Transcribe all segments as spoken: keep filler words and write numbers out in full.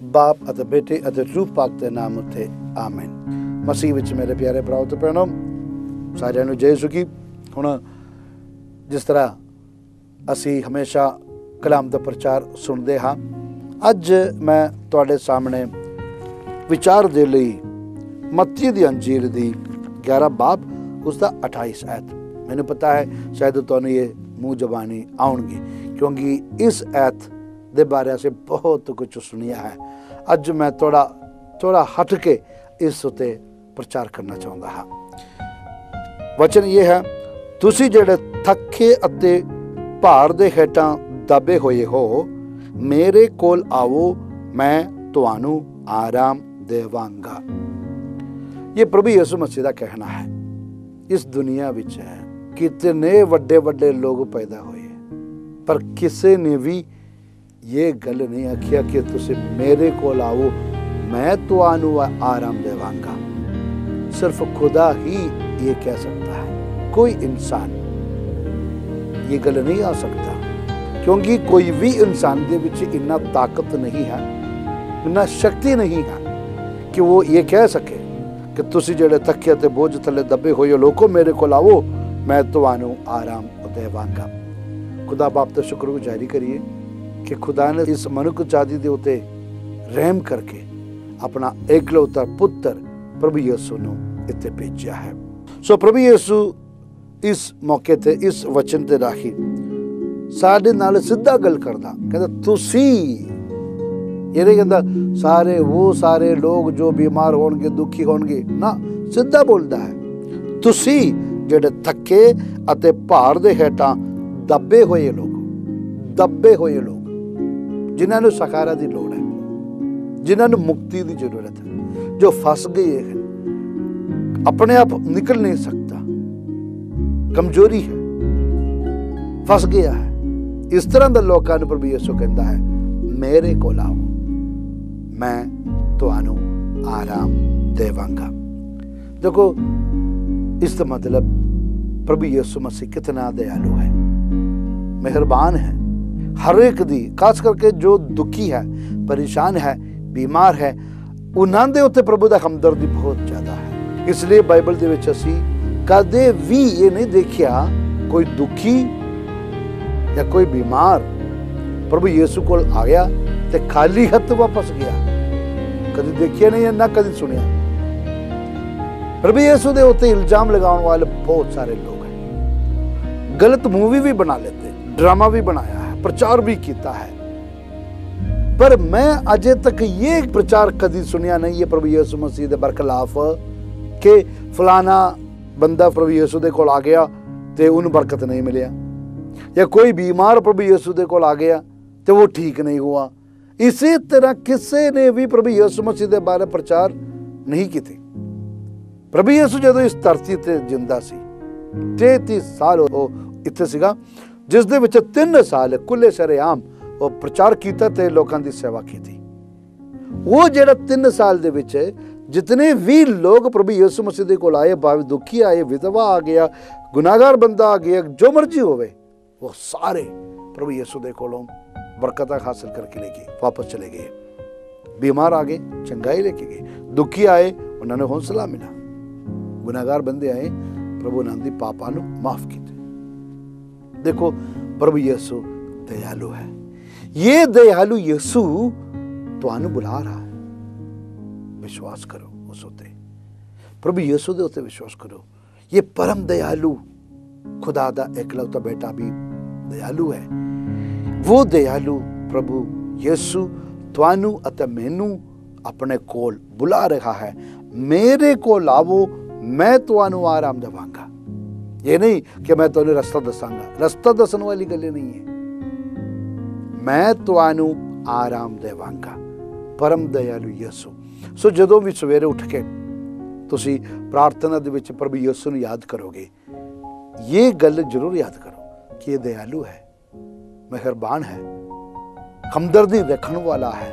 बाप अते बेटे अते रूह पाक के नाम उत्ते आमीन। मसीह विच मेरे प्यारे भराओ ते भैणों, सारिਆਂ ਨੂੰ जय सुखी। हुण जिस तरह असी हमेशा कलाम दा प्रचार सुनते हाँ, अज मैं तुहाडे सामने विचार दे लई मत्ती दी अंजीर दी ग्यारह बाब उसका अठाईस ऐत। मैनूं पता है शायद तुहानूं ये मूँह जबानी आउणगी, क्योंकि इस ऐत दे बारे से बहुत कुछ सुनिया है। अज मैं थोड़ा थोड़ा हट के इस उत्ते प्रचार करना चाहुंदा हाँ। वचन ये है, तुसी जेड़े थके अते भार दे हेठां दबे होए हो, मेरे कोल आओ, मैं तुहानू आराम देवांगा। ये प्रभु यीशु मसीह दा कहना है। इस दुनिया विच है कितने वड्डे वड्डे लोग पैदा होए, पर किसी ने भी ये गल नहीं आखिया कि तुसी मेरे कोल आओ, मैं तुहानू आराम देवांगा। सिर्फ खुदा ही ये कह सकता है, कोई इंसान ये गल नहीं आ सकता, क्योंकि कोई भी इंसान दे विच इन्ना ताकत नहीं है, इन्ना शक्ति नहीं है कि वो ये कह सके कि तुसी जेड़े थके ते बोझ थले दबे होए लोगो, मेरे कोल आओ, मैं तुहानू आराम देवांगा। खुदा बाप दा शुक्रगुजारी करिए कि खुदा ने इस मनुख जाति दे उते रहम करके अपना एकलौता पुत्र प्रभु यीशु नू इत्थे भेजिया है। सो प्रभु यीशु इस मौके ते इस वचन ते राही साडे नाल सीधा गल करदा, कहंदा तुसी, ये नहीं कहंदा सारे वो सारे लोग जो बीमार होणगे दुखी होणगे ना, सीधा बोलदा है तुसी जेड़े थके अते भार दे हेठां दबे होए लोग, दबे होए लोग जिन्हां नूं सहारा दी लोड़ है, जिन्हां नूं मुक्ति दी जरूरत है, जो फस गए हैं, अपने आप निकल नहीं सकता, कमजोरी है, फस गया है, इस तरह के लोगों को प्रभु यीशु कहता है मेरे कोल आओ, मैं तुहानू आराम देवांगा। देखो इसका मतलब प्रभु यीशु मसीह कितना दयालु है, मेहरबान है, हर एक दी, खास करके जो दुखी है, परेशान है, बीमार है, उन्हां दे उत्ते प्रभु दा हमदर्दी बहुत ज्यादा है। इसलिए बाइबल दे विच असी कदे भी ये नहीं देखिया कोई दुखी या कोई बीमार प्रभु यीशु कोल आ गया ते खाली हथ वापस गया, कभी देखिया नहीं है ना कभी सुनिया। प्रभु यीशु दे उत्ते इल्जाम लगाने वाले बहुत सारे लोग हैं, गलत मूवी भी बना लेते, ड्रामा भी बनाया है, प्रचार भी किया है, पर मैं अजे तक ये प्रचार कभी सुनिया नहीं है प्रभु यीशु मसीह दे बरखलाफ कि फलाना बंदा प्रभु यीशु दे कोल आ गया ते उन्हें बरकत नहीं मिलिया, या कोई बीमार प्रभु यीशु दे कोल आ गया ते वो ठीक नहीं हुआ। इसी तरह किसी ने भी प्रभु यीशु मसीह दे बारे प्रचार नहीं की। प्रभु यीशु जदों इस धरती ते जिंदा सी, तैंतीस साल वो इत्थे सीगा, जिस दे विच तीन साल खुले शरेआम वो प्रचार कीता ते लोकां दी सेवा की थी। वो जेड़ा तीन साल दे विच जितने भी लोग प्रभु यीशु मसीह दे कोल आए, भावे दुखी आए, विधवा आ गया, गुनाहगार बंदा आ गया, जो मर्जी होवे, वो सारे प्रभु यीशु दे कोलों बरकत हासिल करके लेके वापस चले गए। बीमार आ गए, चंगाई लेके गए, दुखी आए, उन्होंने हौसला मिला, गुनाहगार बंदे आए, प्रभु उन्हां दी पापां नूं माफ कीते। देखो प्रभु यीशु दयालु है, ये दयालु यीशु तुहानू बुला रहा है, विश्वास करो उस उत्ते, प्रभु यीशु दे उत्ते विश्वास करो। ये परम दयालु खुदा दा एकलौता बेटा भी दयालु है। वो दयालु प्रभु यीशु तुहानू अते मैनू अपने कोल बुला रहा है, मेरे कोल आवो, मैं तुहानू आराम देवांगा। ये नहीं कि मैं तुहानू रास्ता दसांगा, रास्ता दसन वाली गल नहीं है, मैं तुहानू आराम देवांगा। परम दयालु यीशु। सो जदों भी सवेरे उठ के तुसी प्रार्थना दे विच प्रभु यीशु नूं याद करोगे, ये गल जरूर याद करो कि ये दयालु है, मेहरबान है, हमदर्दी रखने वाला है।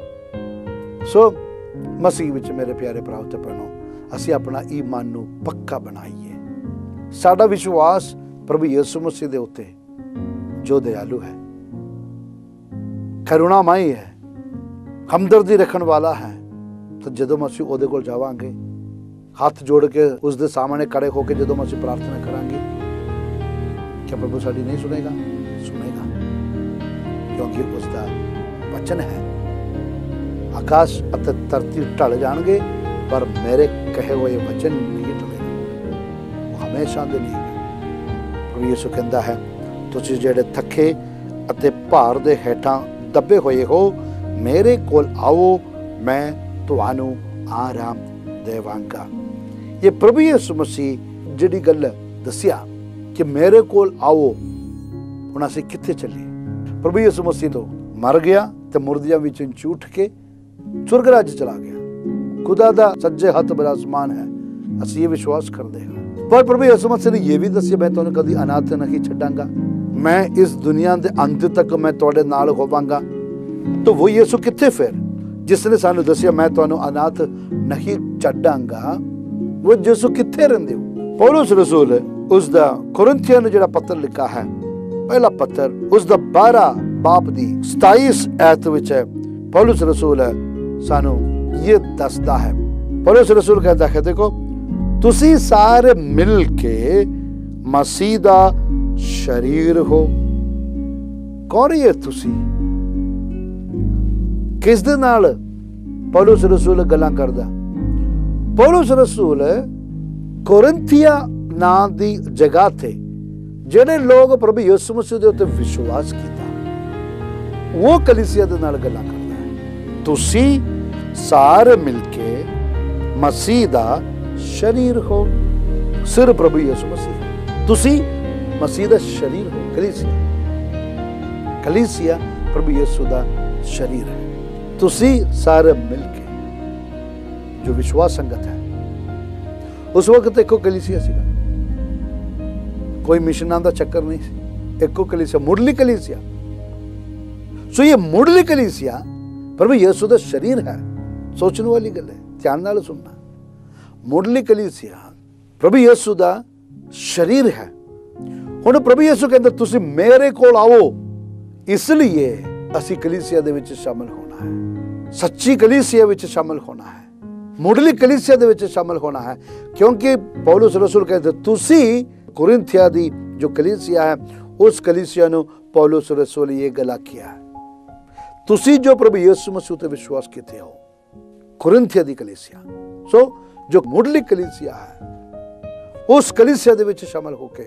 सो मसीह विच मेरे प्यारे भराओ ते भैणों, असीं अपना ईमान नूं पक्का बनाईए। साडा विश्वास प्रभु यीशु मसीह दे उत्ते जो दयालु है, करुणामय है, ਹਮਦਰਦੀ ਰੱਖਣ ਵਾਲਾ ਹੈ, ਤਾਂ ਜਦੋਂ ਅਸੀਂ ਉਹਦੇ ਕੋਲ ਜਾਵਾਂਗੇ, ਹੱਥ ਜੋੜ ਕੇ ਉਸ ਦੇ ਸਾਹਮਣੇ ਖੜੇ ਹੋ ਕੇ ਜਦੋਂ ਅਸੀਂ ਪ੍ਰਾਰਥਨਾ ਕਰਾਂਗੇ, क्या प्रभु साड़ी नहीं सुनेगा? सुनेगा, क्योंकि उसका वचन है। आकाश अते धरती टल जाएंगे पर मेरे कहे हुए वचन नहीं टलेगा, वो हमेशा दे लिए। प्रभु यीशु कहता है, तुसीं जिहड़े थके अते भार दे हेठां दबे होए हो, मेरे कोल आओ, मैं तुहानू आराम देवांगा। ये प्रभु यीशु मसीह जिहड़ी गल दसिया कि मेरे कोल आओ, हुण असीं कित्थे चलीए? प्रभु यीशु मसीह तो मर गया ते मुर्दियां विचों उठ के स्वर्ग राज्य चला गया, खुदा दा सज्जे हत्थ बिराजमान है, असीं ये विश्वास करदे हां। पर प्रभु यीशु मसीह ने ये भी दसिया, मैं तुहानू कदी अनाथ नहीं छड्डांगा, मैं इस दुनिया दे अंत तक मैं तुहाडे नाल होवांगा। तो वो यीशु कित्थे फिर जिसने सानू दसिया मैं तुहानू अनाथ नहीं छड्डांगा? वो यीशु कित्थे रहिंदे हो? पौलुस रसूल उसदा कुरिन्थियां नूं जिहड़ा पत्र लिखा है, पहला पत्र उसदा बारह बाप दी सताईस ऐत विच है, पौलुस रसूल है सानू ये दसदा है। पौलुस रसूल कहता है, देखो तुसी सारे मिल के मसीह दा शरीर हो। कौन है तुसी? किस दे नाल पौलुस रसूल गल्लां करदा? पौलुस रसूल कुरिन्थिया नां दी जगह थे जिहड़े लोग प्रभु यीशु मसीह दे उत्ते विश्वास कीता, वो कलीसिया दे नाल गल्लां करदा है। तुसी सारे मिलके मसीह दा शरीर हो। सिर प्रभु यीशु मसीह, तुसी मसीह दा शरीर हो। कलीसिया कलीसिया प्रभु यीशु दा शरीर है। तुसी सारे मिलके, जो विश्वास संगत है, उस वक्त एको कलीसिया सीगा, कोई मिशनां दा चक्कर नहीं सी, एको कलीसिया, मुढ़ली कलीसिया। सो ये मुढ़ली कलीसिया प्रभु यीशु दा शरीर है। सोचने वाली गल है, ध्यान नाल सुनना। मुढ़ली कलीसिया प्रभु यीशु दा शरीर है। हुण प्रभु यीशु कहंदा तुसीं मेरे कोल आओ, इसलिए असीं कलीसिया दे विच शामिल होना है, सच्ची कलीसिया विच शामिल होना है, मुढ़ली कलीसिया दे विच शामिल होना है। क्योंकि पौलुस रसूल कहते तुसी कुरिन्थिया दी जो कलीसिया है, उस कलीसिया नूं पौलुस रसूल ये गल्लां किया है, तुसी जो प्रभु यीशु मसीह ते विश्वास कीते हो, कुरिन्थिया दी कलीसिया। सो जो मुढ़ली कलीसिया है, उस कलीसिया दे विच शामिल होके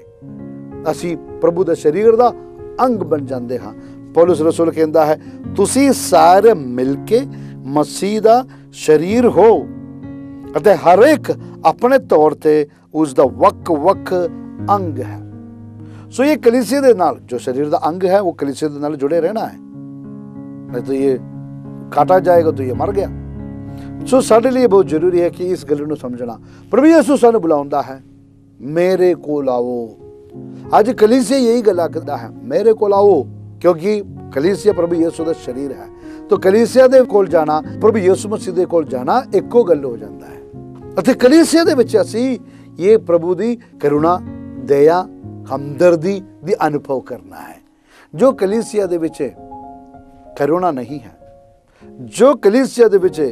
असीं प्रभु दे शरीर दा अंग बन जांदे हां। पौलुस रसूल कहंदा है, तुसी सारे मिलके मसीह दा शरीर हो अते हर एक अपने तौर ते उस दा वक वक अंग है। सो ये कलीसिया दे नाल, जो शरीर दा अंग है, वो कलीसिया दे नाल जुड़े रहना है, नहीं तो ये काटा जाएगा तो ये मर गया। सो साडे लिए बहुत जरूरी है कि इस गल नूं समझना। प्रभु यीशु सानू बुलाउंदा है, मेरे कोल आओ। अज कलीसिया यही गल्लां करदा है, मेरे कोल आओ, क्योंकि कलीसिया प्रभु यीशु दा शरीर है। तो कलीसिया दे कोल जाना, प्रभु यीशु मसीह दे कोल जाना इक्को गल हो जाता है। अते कलीसिया दे विच असीं ये प्रभु दी करुणा, दया, हमदर्दी दी अनुभव करना है। जो कलीसिया दे विच करुणा नहीं है, जो कलीसिया दे विच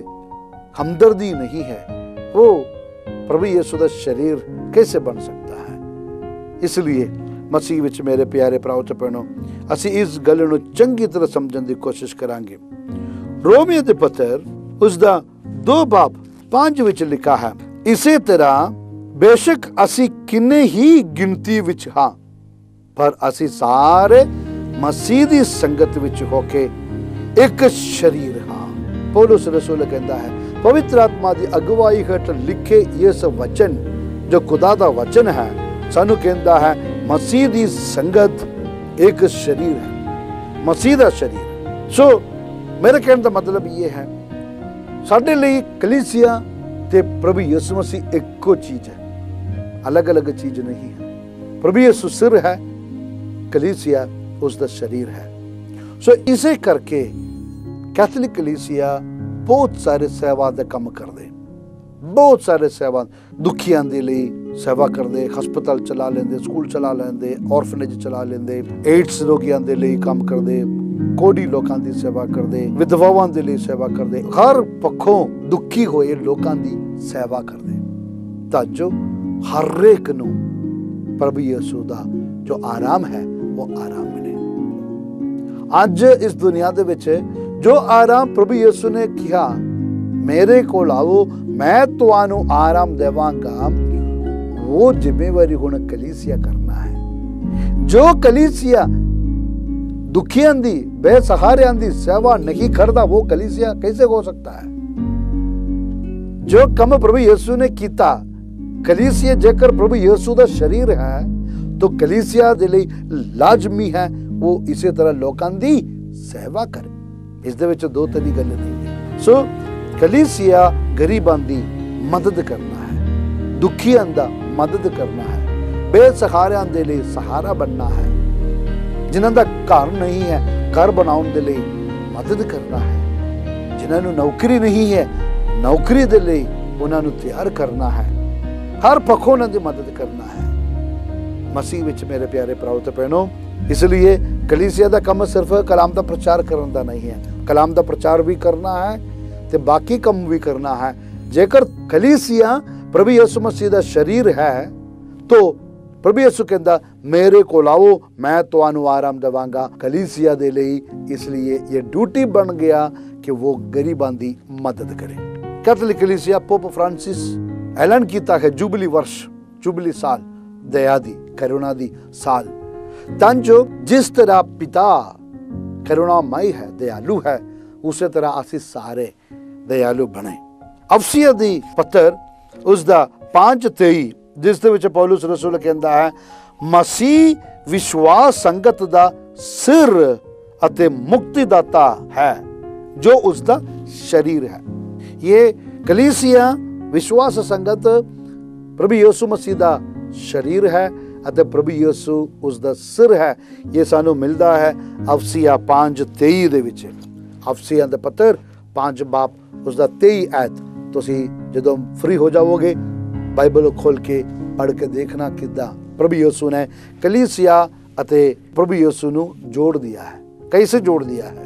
हमदर्दी नहीं है, वो प्रभु यीशु दा शरीर कैसे बन सकता है? इसलिए मसीह विच मेरे प्यारे भराओ ते भैणों, असीं इस गल नूं चंगी तरह समझण दी कोशिश करांगे। रोमियो दे पत्र उसदा दो बाब पांच विच लिखा है, इसे तरह बेशक असीं किन्ने ही गिनती विच हां, पर असीं सारे मसीह दी संगत विच होके एक शरीर हां। पौलुस रसूल कहंदा है, पवित्र आत्मा दी अगुवाई हेठ लिखे इस वचन जो खुदा दा वचन है, सानू कहंदा है मसीह दी संगत एक शरीर है, मसीह दा शरीर। सो मेरे कहने का मतलब ये है, साडे लिए कलीसिया ते प्रभु यीशु मसीह एको चीज है, अलग अलग चीज नहीं है। प्रभु यीशु सिर है, कलीसिया उसका शरीर है। सो इसे करके कैथोलिक कलीसिया बहुत सारे सेवा दे काम करदे, बहुत सारे सेवा दुखियां दे लई सेवा करदे, हस्पताल चला लेंदे, स्कूल चला लेंदे, ऑर्फनेज चला लेंदे, एड्स रोगियां दे लई काम करदे, ਕੋੜੀ ਲੋਕਾਂ ਦੀ ਸੇਵਾ ਕਰਦੇ, ਵਿਧਵਾਵਾਂ ਦੇ ਲਈ ਸੇਵਾ ਕਰਦੇ, ਹਰ ਪੱਖੋਂ ਦੁਖੀ ਹੋਏ ਲੋਕਾਂ ਦੀ ਸੇਵਾ ਕਰਦੇ, ਤਾਂ ਜੋ ਹਰ ਇੱਕ ਨੂੰ ਪ੍ਰਭੂ ਯਿਸੂ ਦਾ ਜੋ ਆਰਾਮ ਹੈ ਉਹ ਆਰਾਮ ਮਿਲੇ। ਅੱਜ ਇਸ ਦੁਨੀਆ ਦੇ ਵਿੱਚ ਜੋ ਆਰਾਮ ਪ੍ਰਭੂ ਯਿਸੂ ਨੇ ਕਿਹਾ, ਮੇਰੇ ਕੋਲ ਆਓ ਮੈਂ ਤੁਹਾਨੂੰ ਆਰਾਮ ਦੇਵਾਂਗਾ, ਉਹ ਜ਼ਿੰਮੇਵਾਰੀ ਹੁਣ ਕਲੀਸਿਆ ਕਰਨਾ ਹੈ। ਜੋ ਕਲੀਸਿया दुखियां दी, बेसहारियां दी सेवा नहीं करता, वो कलीसिया कैसे हो सकता है? जो कम प्रभु यीशु ने किया, कलीसिया जेकर प्रभु यीशु दा शरीर है तो कलीसिया दे लई लाजमी है वो इसी तरह लोकां दी सेवा करे। इस दे विच दो तरी गल नहीं है। सो कलीसिया गरीबां दी मदद करना है, दुखियां दा मदद करना है, बेसहारियां दे लई सहारा बनना है, जिन्हां दा घर नहीं है घर बनाउण दे लई मदद करना है, जिन्हां नूं नौकरी नहीं है नौकरी दे लई उन्हां नूं तैयार करना है, हर पक्षों उन्हां दी मदद करना है। मसीह विच मेरे प्यारे भराओ ते भैणों, इसलिए कलीसिया दा काम सिर्फ कलाम दा प्रचार करन दा नहीं है, कलाम दा प्रचार भी करना है ते बाकी काम भी करना है। जेकर कलीसिया प्रभु यीशु मसीह दा शरीर है तो प्रभु यीशु कहता मेरे को आओ मैं तुहानू आराम देवांगा कलीसिया दे लई। इसलिए ये ड्यूटी बन गया कि वो गरीबां दी मदद करे। कैथोलिक कलीसिया पोप फ्रांसिस ऐलान किया है जुबली वर्ष, जुबली साल, दया दी करुणा दी साल, तां जो जिस तरह पिता करुणामय है, दयालु है, उसी तरह असीं सारे दयालु बने। अफसिया दी पत्र उसदा पांच तेई जिस दे विच पौलुस रसूल कहता है मसीह विश्वास संगत दा सिर अते मुक्तिदाता है जो उसका शरीर है। ये कलीसिया विश्वास संगत प्रभु यीशु मसीह दा शरीर है अते प्रभु यीशु उसका सिर है। ये सानू मिलता है अफसिया पांच तेई दे विच। अफसिया दे पत्र पांच बाप उसका तेई आयत। तुसी जदों फ्री हो जाओगे बाइबल खोल के पढ़ के देखना किदा प्रभु यीशु ने कलीसिया अते प्रभु यीशु नू जोड़ दिया है, कैसे जोड़ दिया है।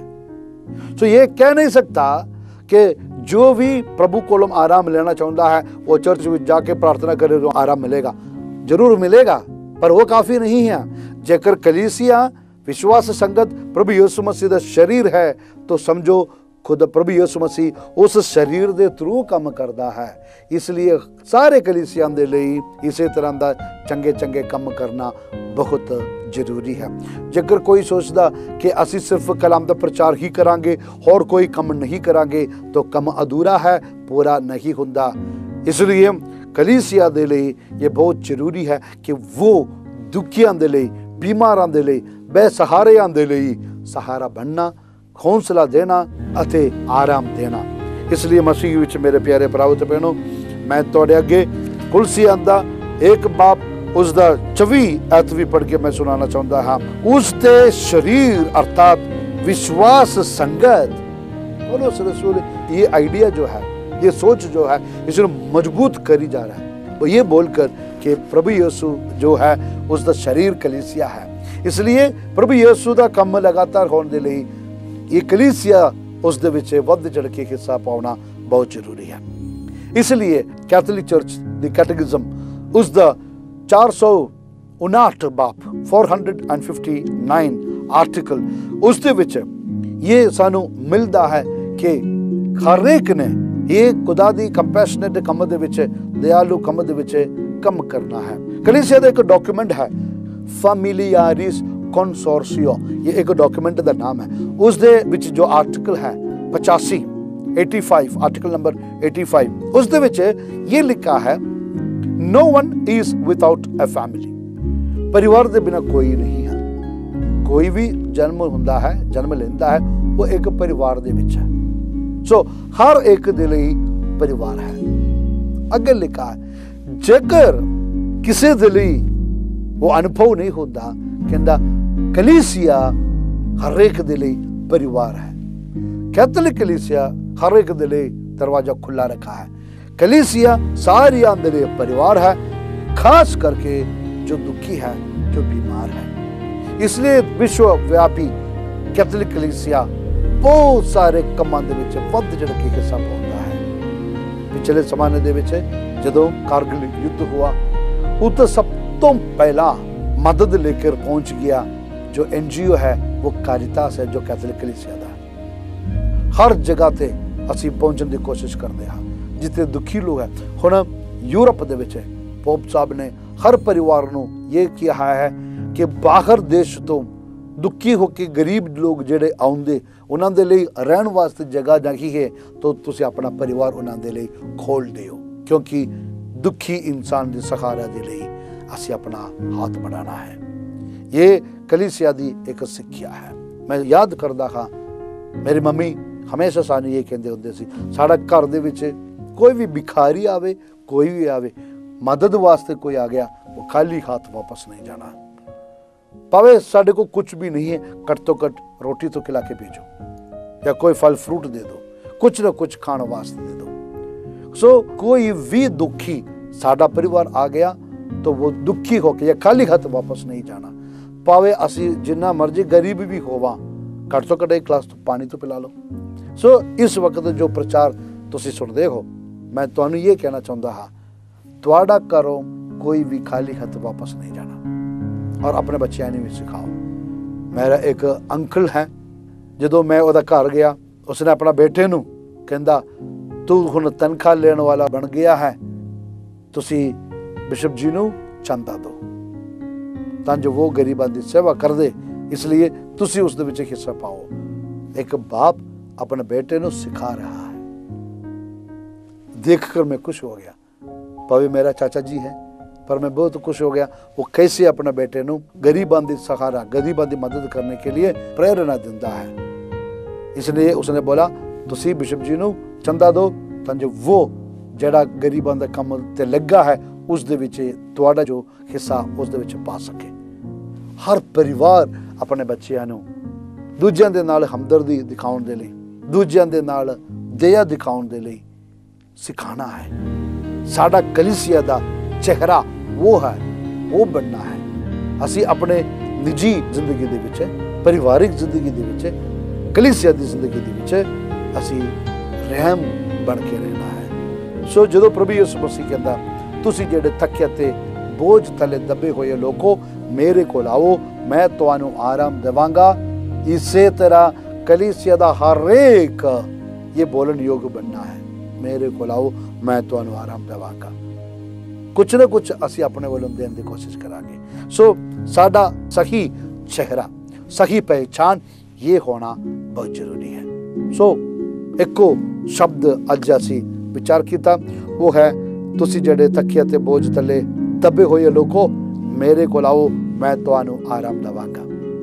सो ये कह नहीं सकता कि जो भी प्रभु कोलों आराम लेना चाहता है वो चर्च में जाके प्रार्थना करे तो आराम मिलेगा, जरूर मिलेगा, पर वो काफी नहीं है। जेकर कलीसिया विश्वास संगत प्रभु यीशु मसीह दा शरीर है तो समझो खुद प्रभु यीशु मसीह उस शरीर दे थ्रू काम करता है। इसलिए सारे कलीसिया दे लई इसी तरह का चंगे चंगे काम करना बहुत जरूरी है। जेकर कोई सोचता कि असी सिर्फ कलाम दा प्रचार ही करांगे और कोई काम नहीं करांगे तो काम अधूरा है, पूरा नहीं हुंदा। इसलिए कलीसिया दे लई ये बहुत जरूरी है कि वो दुखियां दे लई, बीमारां दे लई, बेसहारियां दे लई सहारा बनना, हौसला देना अते आराम देना। इसलिए मसीह विच मेरे प्यारे भराओ ते भैणों, मैं तुहाडे अगे कुलसिया दा एक बाप उसका चौबी ऐत भी पढ़ के मैं सुनाना चाहता हाँ। उसके शरीर अर्थात विश्वास संगत पौलुस रसूल ये आइडिया जो है, ये सोच जो है, इसे मजबूत करी जा रहा है वो ये बोलकर कि प्रभु यीशु जो है उसका शरीर कलीसिया है। इसलिए प्रभु यीशु का काम लगातार होने दे लई ये कलीसिया उस दे विच वध चढ़ के हिस्सा पाना बहुत जरूरी है। इसलिए कैथोलिक चर्च दी कैटेकिज्म उसका चार सौ उनाहठ बाप four hundred and fifty nine article उस दे विच ये सानू मिलता है कि हर एक ने ये खुदा दी कंपैशनेट कम दे विच, दयालु कम दे विच कम करना है। कलीसिया दा एक डॉक्यूमेंट है फैमिलियारिस कंसोर्शियो, ये एक डॉक्यूमेंट का नाम है। उस दे विच जो आर्टिकल है पचासी eighty five article number eighty five उस दे विच ये लिखा है no one is without a family. परिवार के बिना कोई नहीं है। कोई भी जन्म हुंदा है, जन्म लेंदा है, वो एक परिवार दे विच है। सो हर एक दे लई परिवार है। अगे लिखा है जेकर किसी दे लई वो अनुभव नहीं होता कहता कलीसिया हर एक दे लई परिवार है। कैथोलिक कलीसिया हर एक दे लई दरवाजा खुला रखा है। कलीसिया सारी दे लई परिवार है, खास करके जो दुखी है, जो बीमार है। इसलिए विश्वव्यापी ਕੈਥੋਲਿਕ ਕਲੀਸਿਆ ਬਹੁਤ ਸਾਰੇ ਕੰਮਾਂ ਦੇ ਵਿੱਚ ਵੱਧ ਚੜ੍ਹ ਕੇ ਹਿੱਸਾ ਪਾਉਂਦਾ ਹੈ। ਪਿਛਲੇ ਜ਼ਮਾਨੇ ਦੇ ਵਿੱਚ ਜਦੋਂ ਕਾਰਗਿਲ ਯੁੱਧ ਹੋਇਆ, ਉੱਥੇ ਸਭ ਤੋਂ ਪਹਿਲਾਂ ਮਦਦ ਲੈ ਕੇ ਪਹੁੰਚ ਗਿਆ ਜੋ ਐਨ ਜੀ ਓ ਹੈ, ਉਹ ਕਾਰਿਤਾਸ ਹੈ, ਜੋ ਕੈਥੋਲਿਕ ਕਲੀਸਿਆ ਦਾ ਹੈ। ਹਰ ਜਗ੍ਹਾ ਤੇ ਅਸੀਂ ਪਹੁੰਚਣ ਦੀ ਕੋਸ਼ਿਸ਼ ਕਰਦੇ ਹਾਂ ਜਿੱਥੇ ਦੁਖੀ ਲੋਕ ਹੈ। ਹੁਣ ਯੂਰਪ ਦੇ ਵਿੱਚ ਪੋਪ ਸਾਹਿਬ ਨੇ ਹਰ ਪਰਿਵਾਰ ਨੂੰ ਇਹ ਕਿਹਾ ਹੈ ਕਿ ਬਾਹਰ ਦੇਸ਼ ਤੋਂ ਦੁਖੀ ਹੋ ਕੇ ਗਰੀਬ ਲੋਕ ਜਿਹੜੇ ਆਉਂਦੇ, ਉਹਨਾਂ ਦੇ ਲਈ ਰਹਿਣ ਵਾਸਤੇ ਜਗ੍ਹਾ ਨਹੀਂ ਹੈ, ਤਾਂ ਤੁਸੀਂ ਆਪਣਾ ਪਰਿਵਾਰ ਉਹਨਾਂ ਦੇ ਲਈ ਖੋਲ ਦਿਓ, ਕਿਉਂਕਿ ਦੁਖੀ ਇਨਸਾਨ ਦੀ ਸਹਾਰਾ ਦੇ ਲਈ ਅਸੀਂ ਆਪਣਾ ਹੱਥ बढ़ाना ਹੈ। ਇਹ ਕਲੀਸਿਆ ਦੀ ਇੱਕ ਸਿੱਖਿਆ ਹੈ। ਮੈਂ ਯਾਦ ਕਰਦਾ ਹਾਂ, ਮੇਰੀ ਮੰਮੀ ਹਮੇਸ਼ਾ ਸਾਨੂੰ ਇਹ ਕਹਿੰਦੇ ਹੁੰਦੇ ਸੀ, ਸਾਡਾ ਘਰ ਦੇ ਵਿੱਚ ਕੋਈ ਵੀ ਭਿਖਾਰੀ ਆਵੇ, ਕੋਈ ਵੀ ਆਵੇ, ਮਦਦ ਵਾਸਤੇ ਕੋਈ ਆ ਗਿਆ, ਉਹ ਖਾਲੀ ਹੱਥ ਵਾਪਸ ਨਹੀਂ ਜਾਣਾ। ਭਾਵੇਂ ਸਾਡੇ को कुछ भी नहीं है, कट तो कट रोटी तो खिला के भेजो या कोई फल फ्रूट दे दो, कुछ ना कुछ खाने वास्ते दे दो। सो कोई भी दुखी साडा परिवार आ गया तो वो दुखी होके या खाली हाथ वापस नहीं जाना। भावे असी जिन्ना मर्जी गरीब भी होवा, कट तो कट एक गिलास तो पानी तो पिला लो। सो इस वक्त जो प्रचार तुसी सुनदे हो, मैं तुहानू ये कहना चाहता हाँ, तुहाडा घरों कोई भी खाली हाथ वापस नहीं जाना, और अपने बच्चों ने भी सिखाओ। मेरा एक अंकल है, जो मैं उहदा घर गया, उसने अपना बेटे नू कहंदा, तू हुण तनख्वाह लेने वाला बन गया है, तुसी बिशप जी नू चंदा दो तां जो वो गरीबां दी सेवा कर दे, इसलिए तुसी उस दे विच हिस्सा पाओ। एक बाप अपने बेटे नू सिखा रहा है, देखकर मैं खुश हो गया। भावे मेरा चाचा जी है, पर मैं बहुत खुश हो गया वो कैसे अपने बेटे नू गरीबां दी सहारा, गरीबां दी मदद करने के लिए प्रेरणा दिंदा है। इसलिए उसने बोला, तुसी बिशप जी नू चंदा दो तां जो वो जिहड़ा गरीबां दा काम ते लगा है उस दे विच तुहाडा जो हिस्सा उस दे विच पा सके। हर परिवार अपने बच्चों नू दूजियां दे नाल हमदर्दी दिखाउण दे लई, दूजियां दे नाल दया दिखाउण दे लई सिखाना है। साडा कलीसिया दा चेहरा वो है, वो बनना है। असी अपने निजी जिंदगी दे विच, परिवारिक जिंदगी दे विच, कलीसिया दी जिंदगी दे विच असी रहम बन के रहना है। सो जो प्रभु यीशु मसीह कहंदा, तुसी जिहड़े थके ते बोझ थले दबे होए लोको मेरे कोल आओ, मैं तुहानू आराम देवांगा। इसे तरह कलीसिया दा हर एक ये बोलन योग बनना है, मेरे कोल आओ, मैं तुहानू आराम देवांगा। कुछ ना कुछ असी अपने वालों देने की कोशिश करांगे। सो साडा सही चेहरा, सही पहचान ये होना बहुत जरूरी है। सो एको शब्द अज असी विचार किया, वो है, तुसी जिहड़े थके ते बोझ थले दबे होए लोगो मेरे कोल आओ, मैं तुहानू आराम देवांगा।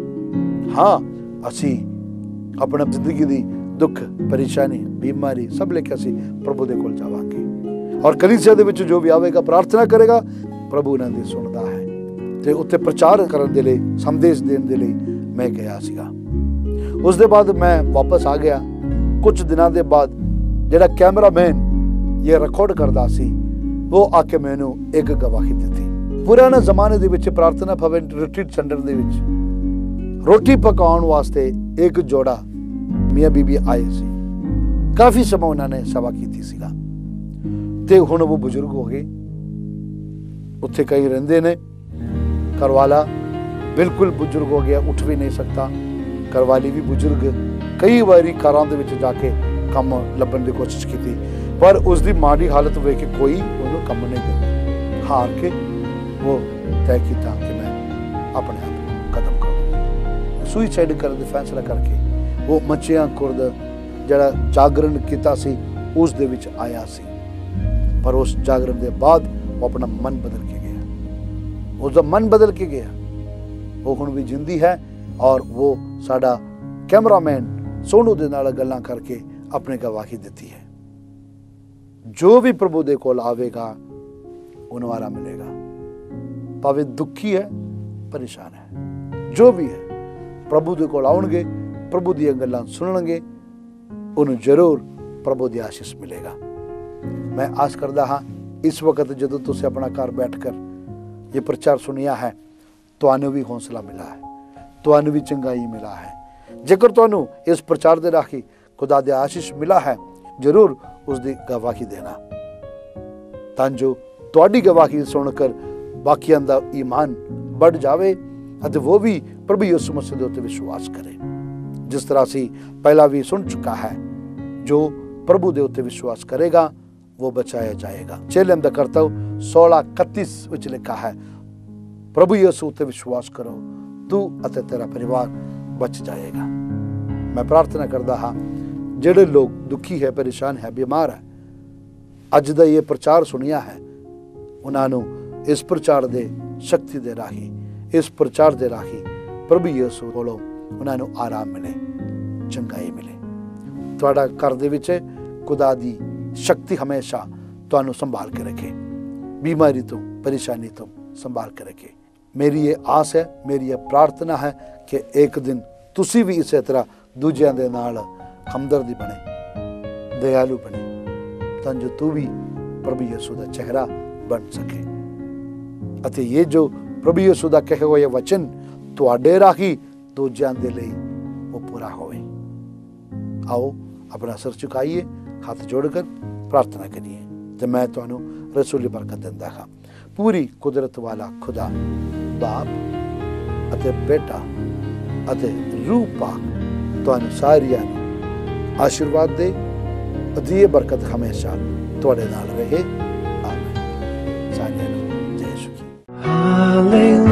हाँ, असी अपने जिंदगी दी दुख, परेशानी, बीमारी सब लेके असी प्रभु दे कोल जावांगे, और कलीसिया दे विच जो भी आवेगा प्रार्थना करेगा, प्रभु उन्हां दी सुनदा है। ते उत्थे प्रचार करन दे लई, संदेश देण दे लई मैं गया सीगा। उस दे बाद मैं वापस आ गया। कुछ दिनों के बाद जिहड़ा कैमरामैन ये रिकॉर्ड करदा सी, वो आके मैनू एक गवाही दी। पुराने जमाने दे विच प्रार्थना भवन रिट्रीट सेंटर दे विच रोटी पकाउण वास्ते एक जोड़ा मियाँ बीबी आए सी। काफ़ी समय उन्होंने सेवा की सीगा, ते हुण वो बुजुर्ग हो गए, उत्थे कई रहिंदे ने। घरवाला बिल्कुल बुजुर्ग हो गया, उठ भी नहीं सकता। घरवाली भी बुजुर्ग, कई बारी कारां दे विच जाके काम लभण दी कोशिश की, पर उसकी माड़ी हालत वेख के कोई उन्होंने काम नहीं दिंदा। हार के वो तय किया कि मैं अपने आप खत्म करूँ। सुइसाइड करने का फैसला करके वो मच्छियां खुर्द जिहड़ा जागरण किया सी उस दे विच आया सी, पर उस जागरण के बाद वो अपना मन बदल के गया। उसका मन बदल के गया, वो हुण भी जिंदी है, और वो साडा कैमरामैन सोनू दे नाल गल्लां करके अपने गवाही देती है। जो भी प्रभु दे कोल आवेगा उन्हें आराम मिलेगा, भावे दुखी है, परेशान है, जो भी है प्रभु दे कोल आउणगे, प्रभु दी गल्लां सुनणगे, उन्हें जरूर प्रभु दी आशीष मिलेगा। मैं आस करदा हाँ इस वक्त जदों तुसीं अपना घर बैठ कर ये प्रचार सुनिया है, तुहानूं भी हौसला मिला है, तुहानूं भी चंगाई मिला है। ਜੇਕਰ ਤੁਹਾਨੂੰ ਇਸ ਪ੍ਰਚਾਰ ਦੇ ਰਾਹੀਂ ਖੁਦਾ ਦੀ ਆਸ਼ੀਸ਼ ਮਿਲਾ ਹੈ, ਜ਼ਰੂਰ ਉਸ ਦੀ ਗਵਾਹੀ ਦੇਣਾ, ਤਾਂ ਜੋ ਤੁਹਾਡੀ ਗਵਾਹੀ ਸੁਣ ਕਰ ਬਾਕੀਆਂ ਦਾ ਈਮਾਨ बढ़ जावे ਅਤੇ वो भी प्रभु यीशु मसीह ਦੇ ਉੱਤੇ ਵਿਸ਼ਵਾਸ ਕਰੇ। ਜਿਸ ਤਰ੍ਹਾਂ ਅਸੀਂ ਪਹਿਲਾਂ ਵੀ ਸੁਣ ਚੁੱਕਾ ਹੈ, ਜੋ प्रभु ਦੇ ਉੱਤੇ ਵਿਸ਼ਵਾਸ ਕਰੇਗਾ वो बचाया जाएगा। चेलें ਦਾ ਕਰਤਵ सोलह इकतीस ਵਿੱਚ ਲਿਖਾ ਹੈ, प्रभु यीशु ਉੱਤੇ ਵਿਸ਼ਵਾਸ ਕਰੋ, ਤੂੰ ਅਤੇ ਤੇਰਾ ਪਰਿਵਾਰ ਬਚ ਜਾਏਗਾ। ਮੈਂ ਪ੍ਰਾਰਥਨਾ ਕਰਦਾ ਹਾਂ, ਜਿਹੜੇ ਲੋਕ ਦੁਖੀ ਹੈ, ਪਰੇਸ਼ਾਨ ਹੈ, ਬਿਮਾਰ ਹੈ, ਅੱਜ ਦਾ ਇਹ ਪ੍ਰਚਾਰ ਸੁਣਿਆ ਹੈ, ਉਹਨਾਂ ਨੂੰ ਇਸ ਪ੍ਰਚਾਰ ਦੇ ਸ਼ਕਤੀ ਦੇ ਰਾਹੀਂ, ਇਸ ਪ੍ਰਚਾਰ ਦੇ ਰਾਹੀਂ ਪ੍ਰਭੂ ਯਿਸੂ ਕੋਲੋਂ ਉਹਨਾਂ ਨੂੰ ਆਰਾਮ ਮਿਲੇ, ਚੰਗਾਈ ਮਿਲੇ। ਤੁਹਾਡਾ ਘਰ ਦੇ ਵਿੱਚ ਖੁਦਾ ਦੀ ਸ਼ਕਤੀ ਹਮੇਸ਼ਾ ਤੁਹਾਨੂੰ ਸੰਭਾਲ ਕੇ ਰੱਖੇ, ਬਿਮਾਰੀ ਤੋਂ, ਪਰੇਸ਼ਾਨੀ ਤੋਂ ਸੰਭਾਲ ਕੇ ਰੱਖੇ। ਮੇਰੀ ਇਹ ਆਸ ਹੈ, ਮੇਰੀ ਇਹ ਪ੍ਰਾਰਥਨਾ ਹੈ ਕਿ ਇੱਕ ਦਿਨ ਤੁਸੀਂ ਵੀ ਇਸੇ ਤਰ੍ਹਾਂ ਦੂਜਿਆਂ ਦੇ ਨਾਲ ਹਮਦਰਦੀ ਬਣੇ, ਦਇਆਲੂ ਬਣੇ, ਤਾਂ ਜੋ ਤੂੰ ਵੀ ਪ੍ਰਭੂ ਯਿਸੂ ਦਾ ਚਿਹਰਾ ਬਣ ਸਕੇ ਅਤੇ ਇਹ ਜੋ ਪ੍ਰਭੂ ਯਿਸੂ ਦਾ ਕਹੇ ਹੋਏ ਵਚਨ ਤੁਹਾਡੇ ਰਾਹੀਂ ਦੂਜਿਆਂ ਦੇ ਲਈ ਉਹ ਪੂਰਾ ਹੋਵੇ। ਆਓ ਆਪਣਾ ਸਿਰ ਝੁਕਾਈਏ, ਹੱਥ ਜੋੜ ਕਰ ਪ੍ਰਾਰਥਨਾ ਕਰੀਏ ਤੇ ਮੈਂ ਤੁਹਾਨੂੰ ਰਸੂਲੀ ਬਰਕਤ ਦਿੰਦਾ ਹਾਂ। ਪੂਰੀ ਕੁਦਰਤ ਵਾਲਾ ਖੁਦਾ ਬਾਪ ਅਤੇ ਬੇਟਾ ਅਤੇ ਰੂਹ ਪਾਕ ਤੁਹਾਨੂੰ ਸਾਰਿਆਂ ਨੂੰ ਆਸ਼ੀਰਵਾਦ ਦੇ ਅਤੇ ਇਹ ਬਰਕਤ ਹਮੇਸ਼ਾ ਤੁਹਾਡੇ ਨਾਲ ਰਹੇ। ਆਮੀਨ। ਸਾਰਿਆਂ ਨੂੰ ਜੈ ਯਿਸੂ।